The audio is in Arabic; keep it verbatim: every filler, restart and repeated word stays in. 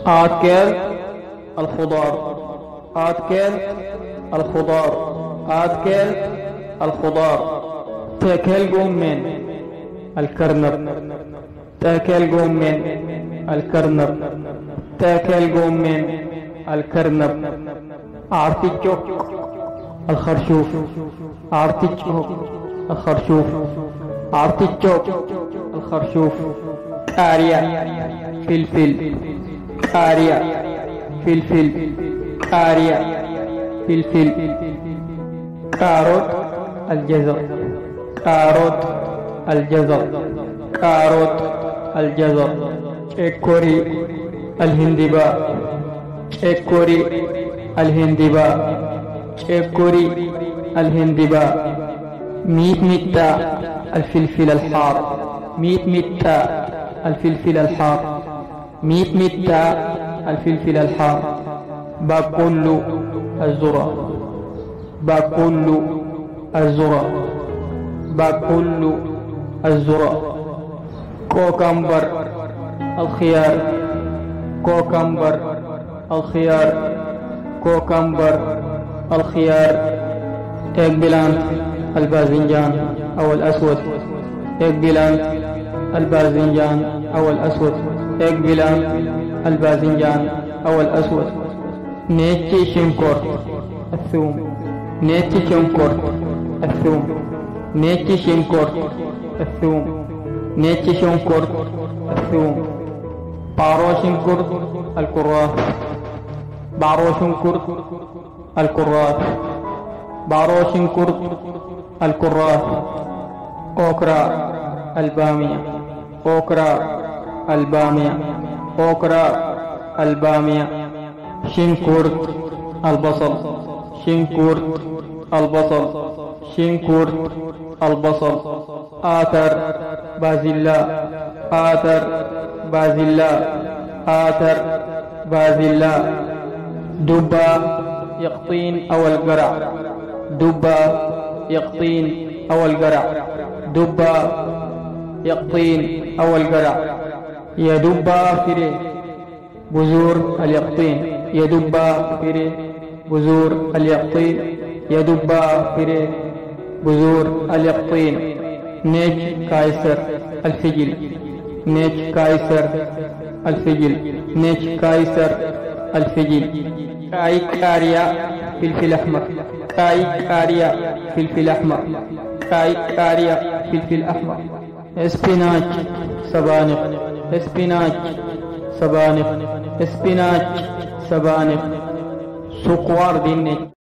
آكل الخضار، آكل الخضار، آكل الخضار. تاكل جمن الكرنب، تاكل جمن الكرنب، تاكل جمن الكرنب. أرتجوك الخرشوف، أرتجوك الخرشوف، أرتجوك الخرشوف. قارية فلفل، قارية فلفل، قارية فلفل. كاروت الجزر، كاروت الجزر، كاروت الجزر. إكوري الهندباء، إكوري الهندباء، إكوري الهندباء. ميت ميتا الفلفل الحار، ميت ميتا الفلفل الحار، ميت ميتا الفلفل الحار. بقول الذرة، بقول الذرة، بقول الذرة. كوكمبر الخيار، كوكمبر الخيار، كوكمبر الخيار. إغبلانت الباذنجان أو الأسود، إغبلانت الباذنجان أو الأسود، إغبلانت الباذنجان أو الأسود. نيتشي شنكور الثوم، نيتشي شنكور الثوم، نيتشي شنكور الثوم، نيتشي شنكور الثوم. بارو شنكور الكرات، بارو شنكور الكرات، بارو شنكور الكرات. أوكرا البامية، أوكرا البامية، أوكرا البامية. شنكورت البصل، شنكورت البصل، شنكورت البصل. آثر بازيلا، آثر بازيلا، آثر بازيلا. دبا يقطين أو القرع، دبا يقطين أو القرع، دبا يقطين أو القرع. يدبا فيه بذور اليقطين، يدبا فيه بذور اليقطين، يدبا فيه بذور اليقطين. نيج كايسر الفجل، نيج كايسر الفجل، نيج كايسر الفجل. كاي كاريا فلفل أحمر، كاي كاريا فلفل أحمر، كاي كاريا فلفل أحمر. اسبيناج سبانخ، اسبيناج سبانخ، اسبيناج سبانخ. سكوار دينك